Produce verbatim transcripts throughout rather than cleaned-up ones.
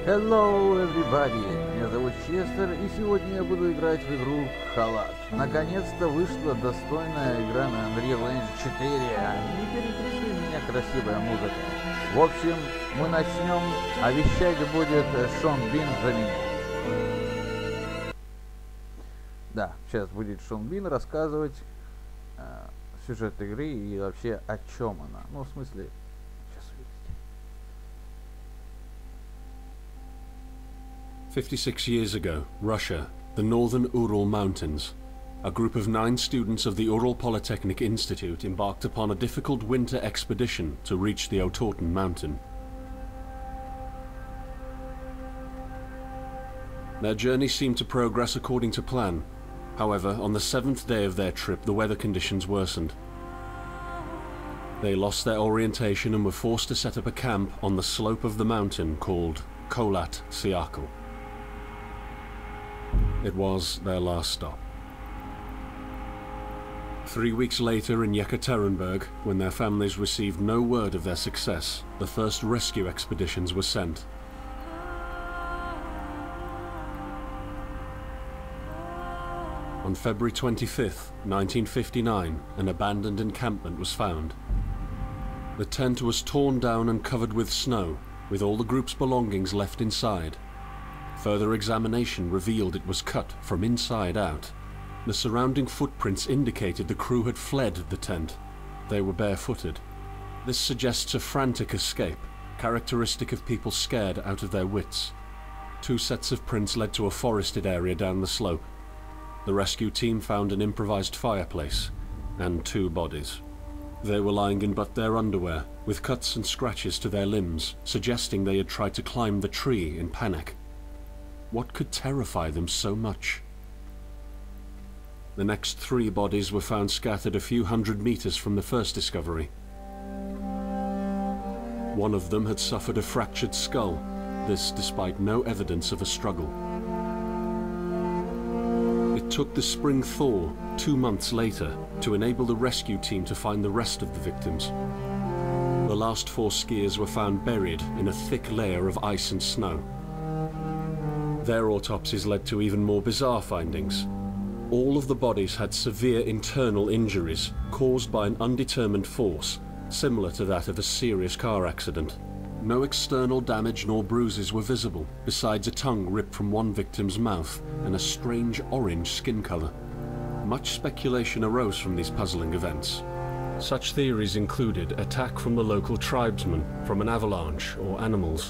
Hello, everybody! Меня зовут Честер, и сегодня я буду играть в игру Халат. Наконец-то вышла достойная игра на Unreal Engine четыре. Не перекрикивай меня, красивая музыка. В общем, мы начнем, а вещать будет Шон Бин за меня. Да, сейчас будет Шон Бин рассказывать э, сюжет игры и вообще о чем она. Ну, в смысле, сейчас увидите. fifty-six years ago, Russia, the northern Ural Mountains. A group of nine students of the Ural Polytechnic Institute embarked upon a difficult winter expedition to reach the Otorten mountain. Their journey seemed to progress according to plan. However, on the seventh day of their trip, the weather conditions worsened. They lost their orientation and were forced to set up a camp on the slope of the mountain called Kholat Syakhl. It was their last stop. Three weeks later in Yekaterinburg, when their families received no word of their success, the first rescue expeditions were sent. On February twenty-fifth, nineteen fifty-nine, an abandoned encampment was found. The tent was torn down and covered with snow, with all the group's belongings left inside. Further examination revealed it was cut from inside out. The surrounding footprints indicated the crew had fled the tent. They were barefooted. This suggests a frantic escape, characteristic of people scared out of their wits. Two sets of prints led to a forested area down the slope. The rescue team found an improvised fireplace and two bodies. They were lying in but their underwear, with cuts and scratches to their limbs, suggesting they had tried to climb the tree in panic. What could terrify them so much? The next three bodies were found scattered a few hundred meters from the first discovery. One of them had suffered a fractured skull, this despite no evidence of a struggle. It took the spring thaw, two months later, to enable the rescue team to find the rest of the victims. The last four skiers were found buried in a thick layer of ice and snow. Their autopsies led to even more bizarre findings. All of the bodies had severe internal injuries caused by an undetermined force, similar to that of a serious car accident. No external damage nor bruises were visible, besides a tongue ripped from one victim's mouth and a strange orange skin color. Much speculation arose from these puzzling events. Such theories included attack from the local tribesmen, from an avalanche, or animals.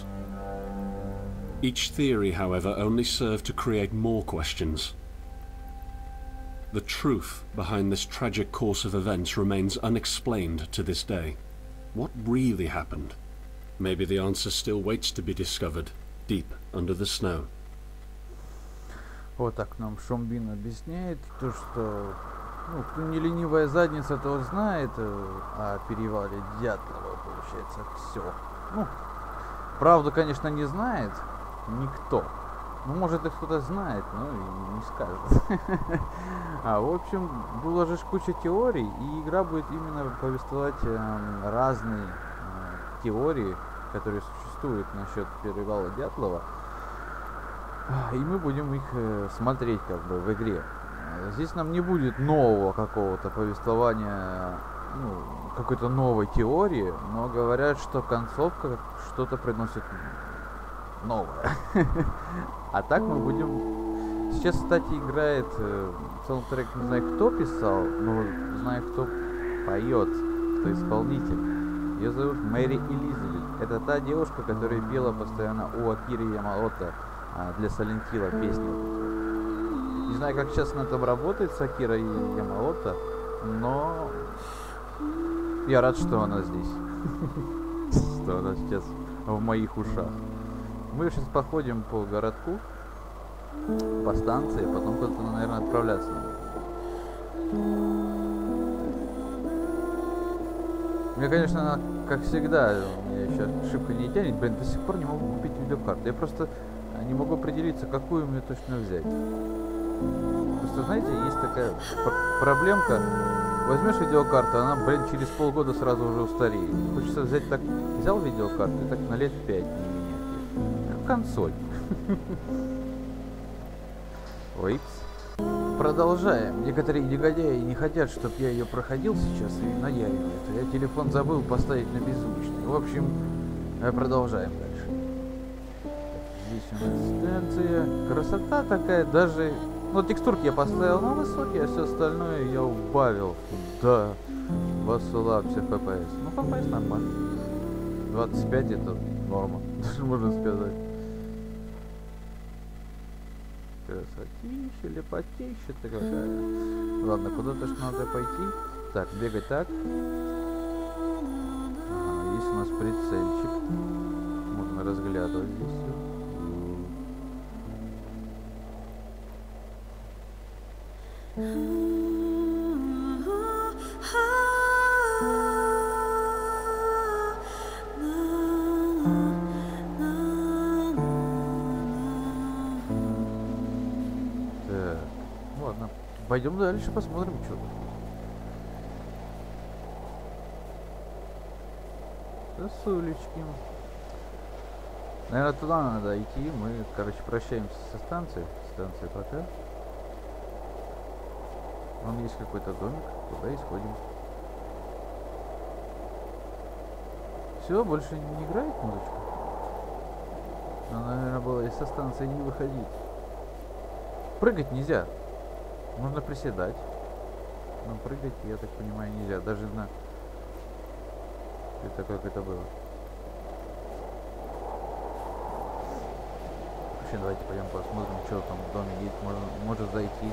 Each theory, however, only served to create more questions. The truth behind this tragic course of events remains unexplained to this day. What really happened? Maybe the answer still waits to be discovered, deep under the snow. Вот так нам Шон Бин объясняет то, что ну, кто не ленивая задница, тот знает о перевале Дятлова, получается, все. Ну, правду, конечно, не знает никто. Ну, может, и кто-то знает, но и не скажет. А, в общем, было же куча теорий, и игра будет именно повествовать э, разные э, теории, которые существуют насчет перевала Дятлова. И мы будем их э, смотреть как бы в игре. Здесь нам не будет нового какого-то повествования, ну, какой-то новой теории, но говорят, что концовка что-то приносит новое. А так мы будем... Сейчас, кстати, играет э, саундтрек, не знаю, кто писал, но знаю, кто поет, кто исполнитель. Ее зовут Мэри Элизабет. Это та девушка, которая пела постоянно у Акиры Ямаото а, для Silent Hill песни. Не знаю, как сейчас она там работает с Акирой Ямаото, но я рад, что она здесь. Что она сейчас в моих ушах. Мы сейчас походим по городку, по станции, а потом куда-то, наверное, отправляться надо. Мне, конечно, как всегда, меня еще шибко не тянет. Блин, до сих пор не могу купить видеокарту. Я просто не могу определиться, какую мне точно взять. Просто, знаете, есть такая проблемка. Возьмешь видеокарту, она, блин, через полгода сразу уже устареет. Хочется взять так, взял видеокарту и так на лет пять не менять. консоль. Ой. Продолжаем. Некоторые негодяи не хотят, чтобы я ее проходил сейчас и наяривают. Я телефон забыл поставить на беззвучный. В общем, продолжаем дальше. Здесь у нас станция. Красота такая, даже... Ну, текстурки я поставил на высокие, а все остальное я убавил. Да, восслабься эф пи эс. Ну, эф пи эс нормально. двадцать пять это норма, даже можно сказать. Красотища, лепотища-то какая. Ладно, куда-то ж надо пойти. Так, бегать так. Ага, есть у нас прицельчик. Можно разглядывать здесь все. Так, ладно. Пойдем дальше, посмотрим, что тут. Сосулечки. Наверное, туда надо идти. Мы, короче, прощаемся со станцией. Станция пока. Вон есть какой-то домик. Туда и сходим. Все, больше не играет музычка. Надо, наверное, было и со станции не выходить. Прыгать нельзя. Можно приседать. Но прыгать, я так понимаю, нельзя. Даже на... Это как это было. Вообще, давайте пойдем посмотрим, что там в доме есть. Можно, может зайти.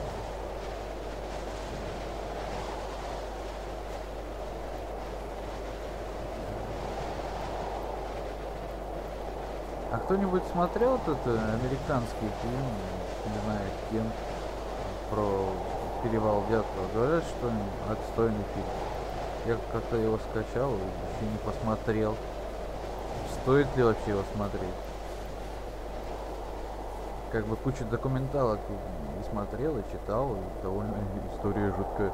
А кто-нибудь смотрел этот американский фильм, не знаю, кем, про перевал Дятлова? Говорят, что отстойный фильм. Я как-то его скачал и еще не посмотрел. Стоит ли вообще его смотреть? Как бы кучу документалок и смотрел, и читал, и довольно история жуткая.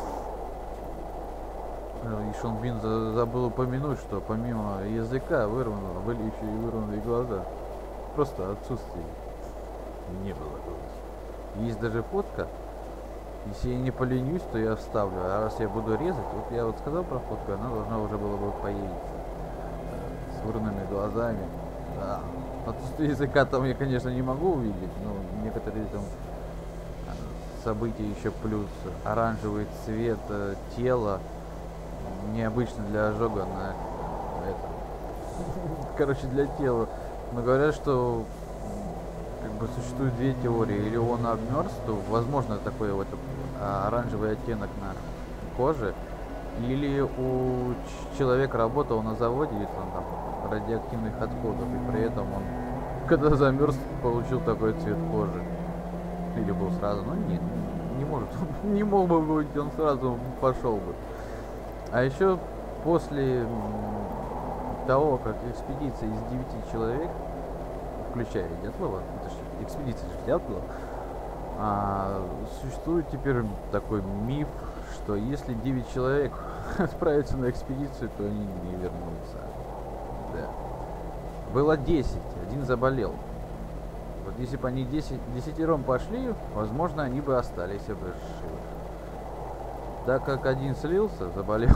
И Шон Бин за забыл упомянуть, что помимо языка вырванного были еще и вырванные глаза. Просто отсутствие не было глаз. Есть даже фотка. Если я не поленюсь, то я вставлю. А раз я буду резать, вот я вот сказал про фотку, она должна уже была бы появиться. С вырванными глазами. Да. Отсутствие языка там я, конечно, не могу увидеть, но некоторые там события еще плюс. Оранжевый цвет тела. Необычно для ожога на это. Короче, для тела. Но говорят, что как бы существует две теории. Или он обмерз, то возможно такой вот оранжевый оттенок на коже. Или у человека работал на заводе, и он там радиоактивных отходов, и при этом он, когда замерз, получил такой цвет кожи. Или был сразу. Ну нет, не может. Не мог бы быть, он сразу пошел бы. А еще после того, как экспедиция из девяти человек, включая Дятлова, это же экспедиция же Дятлова, а, существует теперь такой миф, что если девять человек отправятся на экспедицию, то они не вернутся. Да. Было десять, один заболел. Вот если бы они десять, десятером пошли, возможно, они бы остались бы живы. Так как один слился, заболел,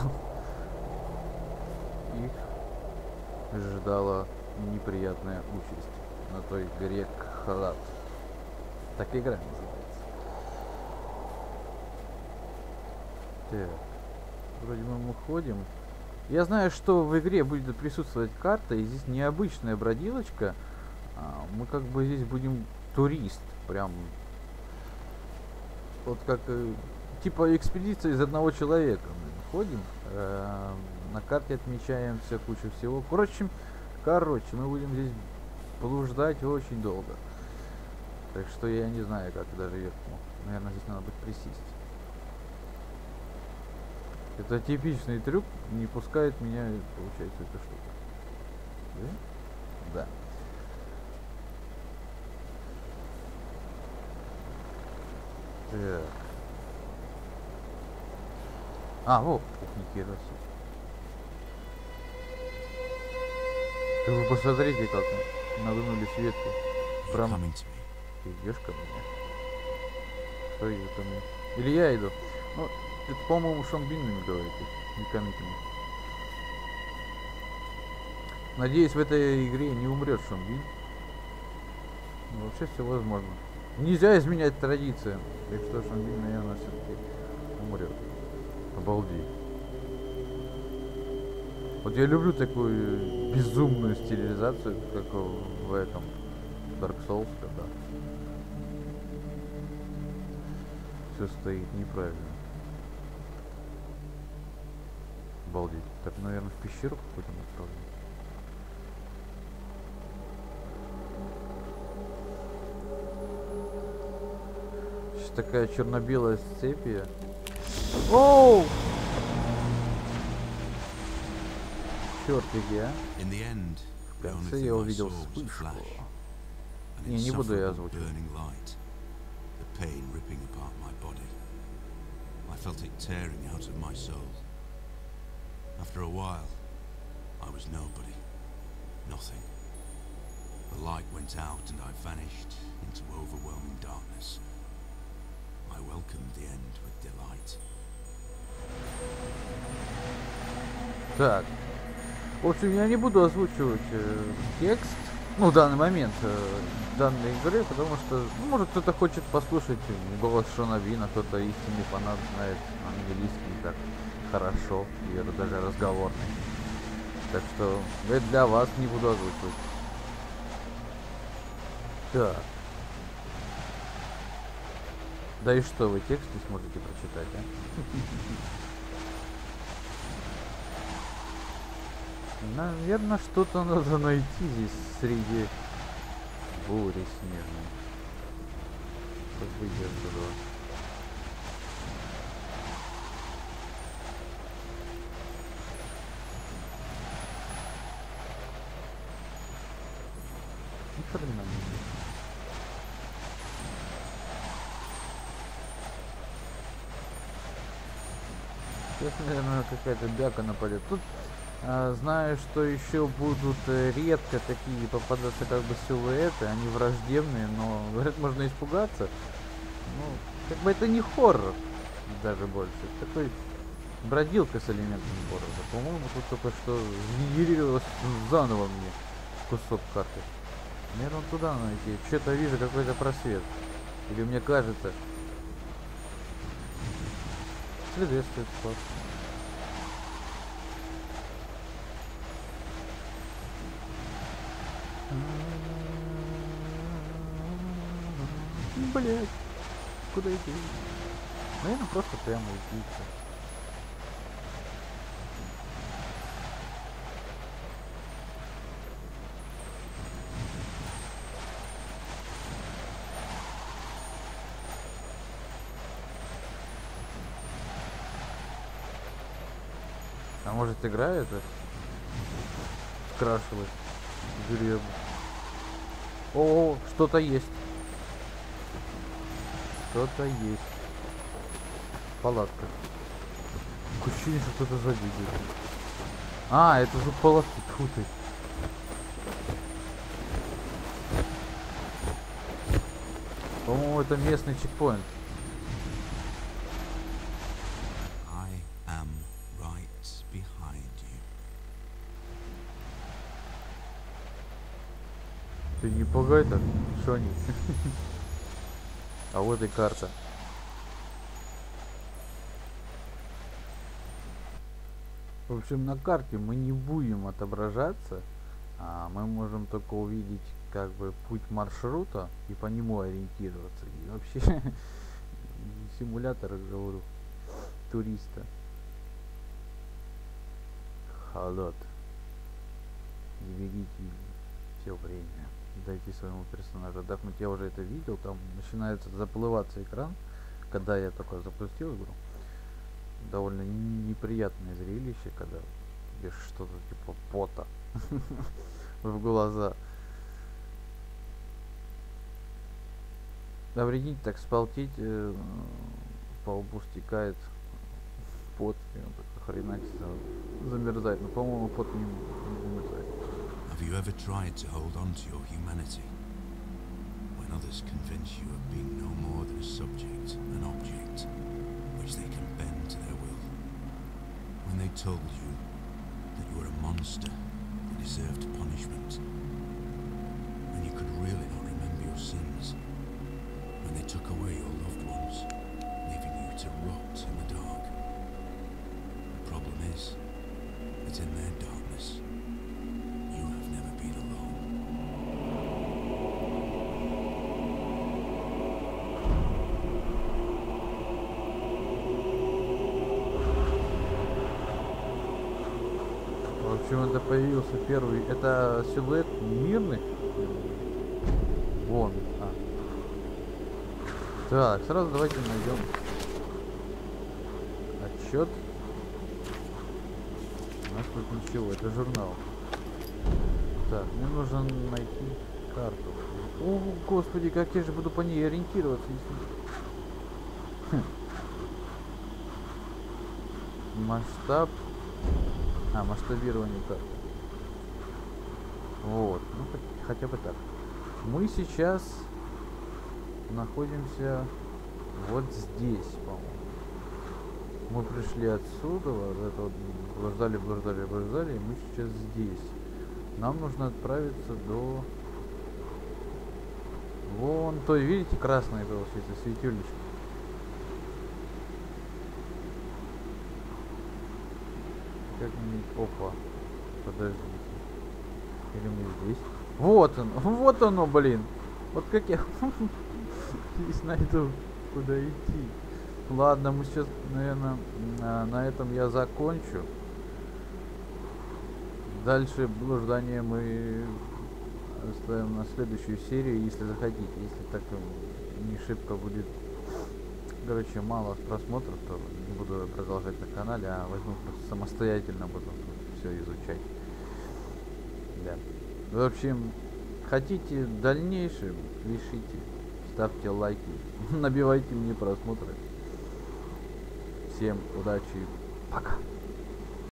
их ждала неприятная участь на той горе Кхалат. Так игра называется. Так, вроде бы мы ходим. Я знаю, что в игре будет присутствовать карта, и здесь необычная бродилочка. Мы как бы здесь будем турист, прям вот как типа экспедиция из одного человека. Мы ходим, э, на карте отмечаем все, кучу всего. Короче, короче, мы будем здесь блуждать очень долго. Так что я не знаю, как даже ехать. Наверное, здесь надо будет присесть. Это типичный трюк, не пускает меня, получается, эта штука. Да? Да. Так. А, вот, нихера себе. Вы посмотрите, как надунулись ветки. Are you Прям coming to me? ты идешь ко мне? Кто идет ко мне? Или я иду? Ну, это, по-моему, Шамбин говорит, не Камитами. Надеюсь, в этой игре не умрет Шамбин. Ну, вообще все возможно. Нельзя изменять традициям. Так что Шамбин, наверное, все-таки умрет. Обалдеть. Вот я люблю такую безумную стилизацию, как в этом Dark Souls, когда все стоит неправильно. Обалдеть. Так, наверное, в пещеру какую-то направлю. Сейчас такая черно-белая сцепия. Оу! Черт, где, а? In the end, В the only конце thing я I увидел saw was a вспышку. flash, an Не, не буду я insufferable озвучивать. burning light, the pain ripping apart my body. I felt it tearing out of my soul. After a while, I was nobody, nothing. The light went out and I vanished into overwhelming darkness. I welcomed the end with delight. Так. В общем, я не буду озвучивать э, текст, ну, в данный момент э, данной игры, потому что, ну, может, кто-то хочет послушать голос Шона Бина, кто-то истинный фанат знает английский так хорошо, и даже разговорный. Так что это для вас не буду озвучивать. Так. Да и что, вы текст не сможете прочитать, а? Наверное, что-то надо найти здесь среди бури снежной. Как выйдет туда. Ни хрена не видно. Сейчас, наверное, какая-то бяка нападет. Тут а, знаю, что еще будут э, редко такие попадаться как бы силуэты, они враждебные, но, говорят, можно испугаться. Ну, как бы это не хоррор даже больше. Это такой бродилка с элементами хоррора. По-моему, тут только что сгенерировалось заново мне кусок карты. Наверное, туда надо идти. Что-то вижу какой-то просвет. Или мне кажется. Следствие спас. Блять, куда идти? Наверное, просто прямо идти. А может, игра это скрашивать деревья? О, что-то есть. Что-то есть. Палатка. Такое ощущение, что кто-то сзади идет. А, это же палатки. Тьфу ты. По-моему, это местный чекпоинт. I am right behind you. Ты не пугай так, Шони. А вот и карта. В общем, на карте мы не будем отображаться, а мы можем только увидеть как бы путь маршрута и по нему ориентироваться. И вообще симулятор, говорю, туриста. Холод. Не бегите все время. Дайте своему персонажу отдохнуть. Я уже это видел, там начинается заплываться экран, когда я только запустил игру. Довольно неприятное зрелище, когда тебе что-то типа пота в глаза. Навредить, так сполтеть, э, по лбу стекает пот, и он так хренакится, замерзает. Но, по-моему, пот не, не замерзает. I've Have you ever tried to hold on to your humanity when others convince you of being no more than a subject, an object, which they can bend to their will? When they told you that you were a monster that deserved punishment, when you could really not remember your sins, when they took away your loved ones, leaving you to rot in the dark. The problem is that in their darkness, you have never been alone. В общем, это появился первый. Это силуэт мирных. Вон. А. Так, сразу давайте найдем отчет. У нас тут ничего, это журнал. Так, мне нужно найти карту. О, господи, как я же буду по ней ориентироваться, если... Хм. Масштаб. А, масштабирование карты. Вот, ну хоть, хотя бы так. Мы сейчас находимся вот здесь, по-моему. Мы пришли отсюда, вот это вот, блуждали, блуждали, блуждали, и мы сейчас здесь. Нам нужно отправиться до... Вон той, видите, красное получается, светильничек. Как мне... Опа. Подождите. Или мы здесь? Вот он, вот оно, блин. Вот как я здесь найду, куда идти. Ладно, мы сейчас, наверное, на, на этом я закончу. Дальше блуждание мы оставим на следующую серию, если захотите. Если так не шибко будет, короче, мало просмотров, то не буду продолжать на канале, а возьму просто самостоятельно буду все изучать. Да. В общем, хотите дальнейшее, пишите, ставьте лайки, набивайте мне просмотры. Всем удачи, пока!